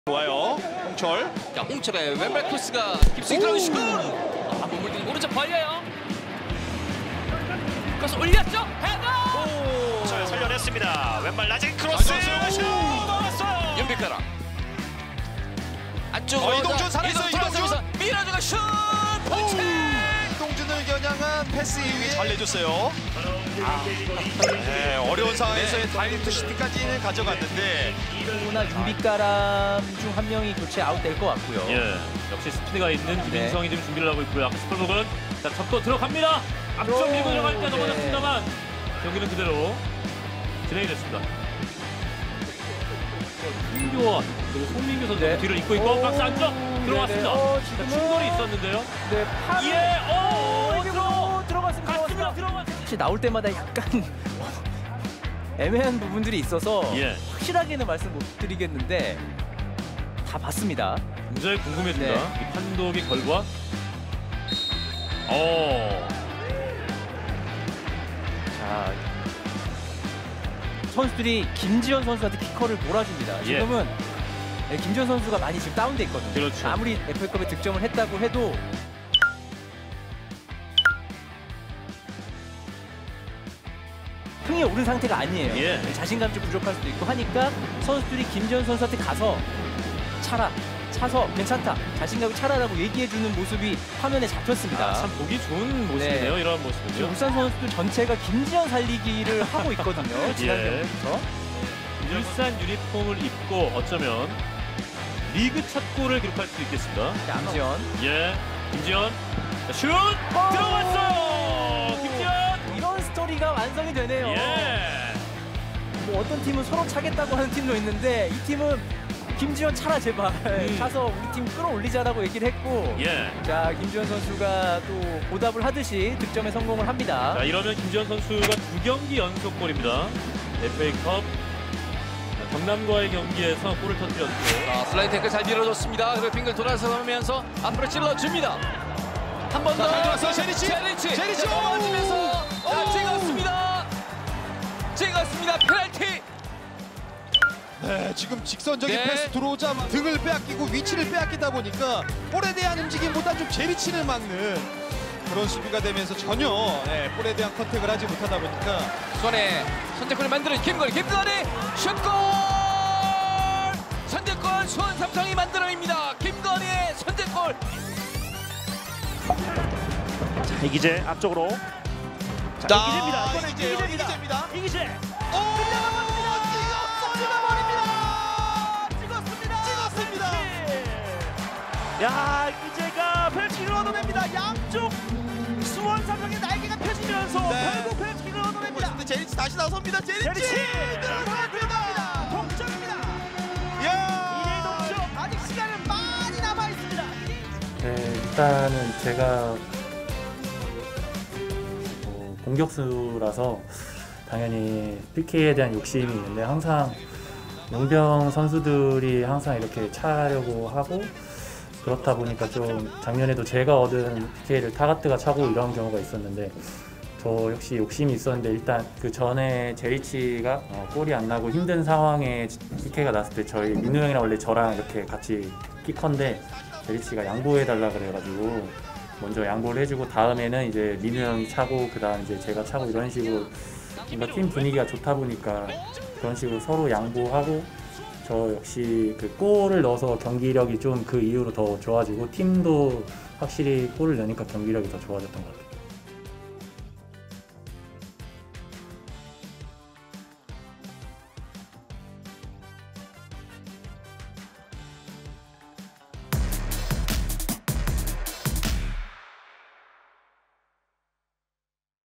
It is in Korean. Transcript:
좋아요. 홍철. 자, 홍철의 왼발 코스가 깊숙이 들어간 슛! 몸을 들고 오른쪽 벌려요. 그래서 올렸죠? 헤더! 잘 살려냈습니다. 왼발 낮은 크로스. 슛! 넣었어요. 연비가라. 안쪽으로 이동준 살아있어요. 이동준. 밀어주고 슛! 펀치! 이동준을 겨냥한 패스 이후에 잘 내줬어요. 네, 어려운 상황에서의 다이렉트 슈팅까지는 가져갔는데 나 윤빛가람 중 한 명이 교체 아웃될 것 같고요. 예, 역시 스피드가 있는 김인성이 지금 준비를 하고 있고요. 아까 스펄목은 자 접고 들어갑니다. 앞쪽 밀고 들어갈 때 넘어졌습니다만 경기는 그대로 진행이 됐습니다. 김교원 그리고 송민규 선수 뒤를 잇고 있고 박스 안쪽 들어왔습니다. 자, 충돌이 있었는데요. 네, 들어갔습니다. 혹시 나올 때마다 약간 애매한 부분들이 있어서 확실하게는 말씀 못 드리겠는데 다 봤습니다. 굉장히 궁금해집니다. 네. 이 판독의 결과. 자, 선수들이 김지현 선수한테 키커를 몰아줍니다. 지금은 김지현 선수가 많이 지금 다운돼 있거든요. 그렇죠. 아무리 FA컵에 득점을 했다고 해도 흥이 오른 상태가 아니에요. 자신감이 좀 부족할 수도 있고 하니까 선수들이 김지현 선수한테 가서 차서 괜찮다, 자신감이 차라라고 얘기해주는 모습이 화면에 잡혔습니다. 참 보기 좋은 모습이네요. 이런 모습은요. 울산 선수들 전체가 김지현 살리기를 하고 있거든요. 지난 경기부터. 울산 유니폼을 입고 어쩌면 리그 첫 골을 기록할 수도 있겠습니다. 김지현. 김지현. 자, 슛! 들어갔어요! 김지현! 이런 스토리가 완성이 되네요. 뭐 어떤 팀은 서로 차겠다고 하는 팀도 있는데 이 팀은 김지현 차라 제발 차서 우리 팀 끌어올리자라고 얘기를 했고 자, 김지현 선수가 또 보답을 하듯이 득점에 성공을 합니다. 자, 이러면 김지현 선수가 2경기 연속 골입니다. FA컵 경남과의 경기에서 골을 터뜨렸고 슬라이드 태클 잘 밀어줬습니다. 그리고 빙글 돌아서면서 앞으로 찔러줍니다. 한 번 더. 잘 들어왔어요. 제리치. 맞으면서 찍었습니다. 페널티. 네, 지금 직선적인 패스 들어오자 등을 빼앗기고 위치를 빼앗기다 보니까 볼에 대한 움직임보다 좀 제리치를 막는 그런 수비가 되면서 전혀 볼에 대한 컨택을 하지 못하다 보니까 수원의 선제골을 만드는 김건희 슛골! 선제골 수원 삼성이 만들어냅니다. 김건희의 선제골. 자, 이기재 앞쪽으로. 자, 이기재입니다. 이번엔 이기재입니다. 이기재. 야, 이제가 펠치를 얻어냅니다. 양쪽 수원 삼성의 날개가 펴지면서 결국 펠치를 얻어냅니다. 제리치 다시 나섭니다. 제리치 들어갑니다. 동점입니다. 이제 동점. 아직 시간은 많이 남아 있습니다. 네, 일단은 제가 공격수라서 당연히 PK에 대한 욕심이 있는데 항상 용병 선수들이 항상 이렇게 차려고 하고 그렇다 보니까 좀 작년에도 제가 얻은 PK를 타가트가 차고 이런 경우가 있었는데 저 역시 욕심이 있었는데 일단 그 전에 제리치가 골이 안 나고 힘든 상황에 PK가 났을 때 저희 민우 형이랑 원래 저랑 이렇게 같이 키컨데 제리치가 양보해달라 그래가지고 먼저 양보를 해주고 다음에는 이제 민우 형이 차고 그 다음 이제 제가 차고 이런 식으로 뭔가 팀 분위기가 좋다 보니까 그런 식으로 서로 양보하고 저 역시 그 골을 넣어서 경기력이 좀 그 이후로 더 좋아지고 팀도 확실히 골을 넣으니까 경기력이 더 좋아졌던 것 같아요.